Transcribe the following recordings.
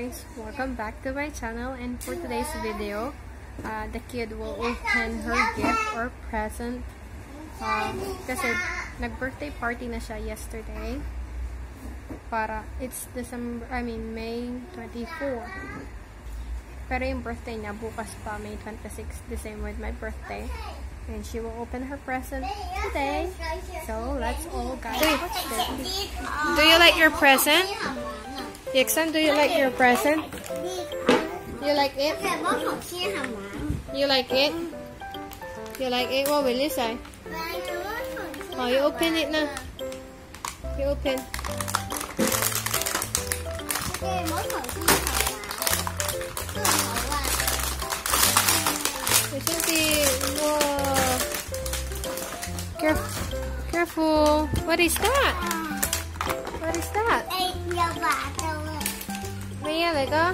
guys, welcome back to my channel, and for today's video the kid will open her gift or present kasi nag-birthday party na siya yesterday para it's May 24, pero yung birthday niya bukas pa, May 26, the same with my birthday, and she will open her present today. So let's all guys watch this. Do you like your present? Yixan, do you like your present? You like it? You like it? You like it? What will you say? Oh, you open it now. You open. Whoa. Careful. What is that? What is that? Maya lại có.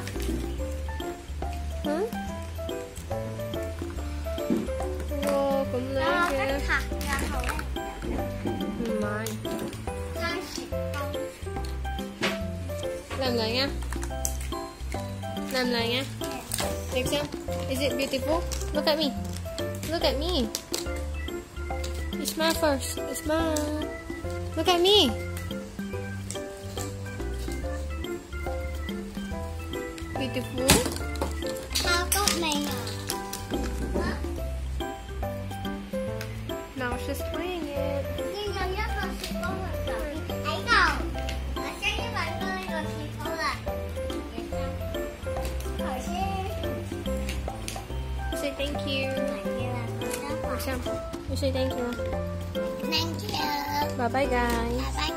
Wow, cũng lớn kìa. Mai. Làm lại nha. Làm lại nha. Take some. Is it beautiful? Look at me. Look at me. You smile first. You smile. Look at me. Beautiful. Now she's playing it. Say thank you. You say thank you. Thank you. Bye bye guys. Bye bye.